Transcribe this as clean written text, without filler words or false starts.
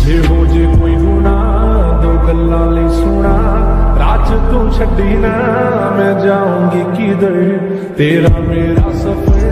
जे हो जे कोई गुना दो गल्लां लई सुना, राज तू छड्डी ना मैं जाऊंगी किधर, तेरा मेरा सफर